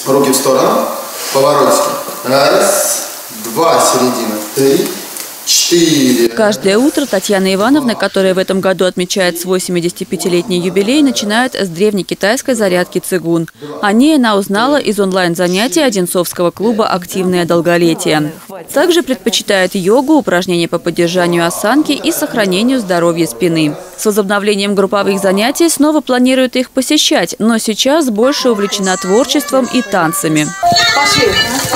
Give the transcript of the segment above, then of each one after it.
Руки в сторону. Поворотики. Раз, два, середина. 3, 4. Каждое утро Татьяна Ивановна, которая в этом году отмечает свой 75-летний юбилей, начинает с древнекитайской зарядки цигун. О ней она узнала из онлайн-занятий Одинцовского клуба «Активное долголетие». Также предпочитает йогу, упражнения по поддержанию осанки и сохранению здоровья спины. С возобновлением групповых занятий снова планирует их посещать, но сейчас больше увлечена творчеством и танцами. Пошли.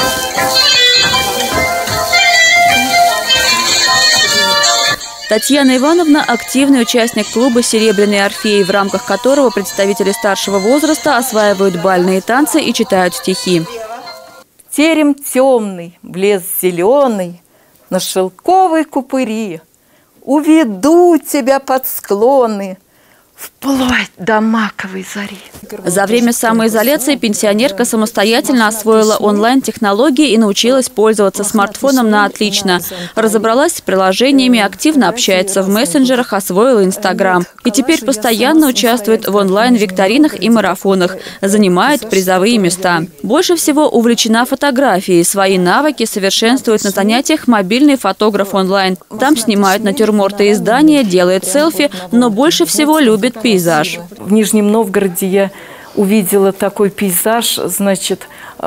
Татьяна Ивановна – активный участник клуба «Серебряный Орфей», в рамках которого представители старшего возраста осваивают бальные танцы и читают стихи. Терем темный, в лес зеленый, на шелковой купыри уведу тебя под склоны, вплоть до маковой зари. За время самоизоляции пенсионерка самостоятельно освоила онлайн-технологии и научилась пользоваться смартфоном на отлично. Разобралась с приложениями, активно общается в мессенджерах, освоила Инстаграм. И теперь постоянно участвует в онлайн-викторинах и марафонах, занимает призовые места. Больше всего увлечена фотографией. Свои навыки совершенствует на занятиях мобильный фотограф онлайн. Там снимает натюрморты и здания, делает селфи, но больше всего любит пейзаж. В Нижнем Новгороде я увидела такой пейзаж, значит,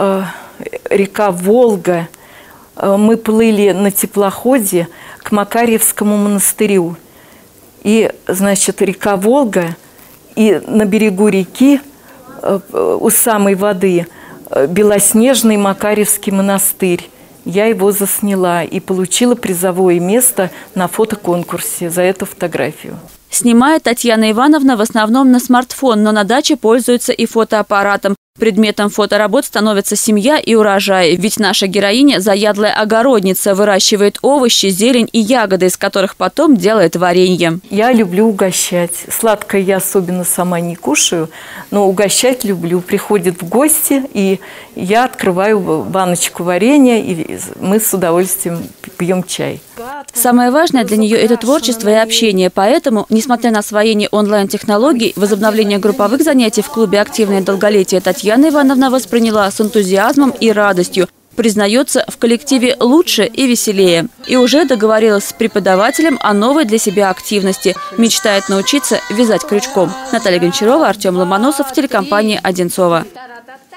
река Волга. Мы плыли на теплоходе к Макарьевскому монастырю. И, значит, река Волга, и на берегу реки, у самой воды, белоснежный Макарьевский монастырь. Я его засняла и получила призовое место на фотоконкурсе за эту фотографию. Снимает Татьяна Ивановна в основном на смартфон, но на даче пользуется и фотоаппаратом. Предметом фоторабот становится семья и урожай. Ведь наша героиня – заядлая огородница, выращивает овощи, зелень и ягоды, из которых потом делает варенье. Я люблю угощать. Сладкое я особенно сама не кушаю, но угощать люблю. Приходят в гости, и я открываю баночку варенья, и мы с удовольствием пьем чай. Самое важное для нее – это творчество и общение. Поэтому, несмотря на освоение онлайн-технологий, возобновление групповых занятий в клубе «Активное долголетие» Татьяна Ивановна восприняла с энтузиазмом и радостью. Признается, в коллективе лучше и веселее. И уже договорилась с преподавателем о новой для себя активности. Мечтает научиться вязать крючком. Наталья Гончарова, Артем Ломоносов, телекомпания «Одинцова».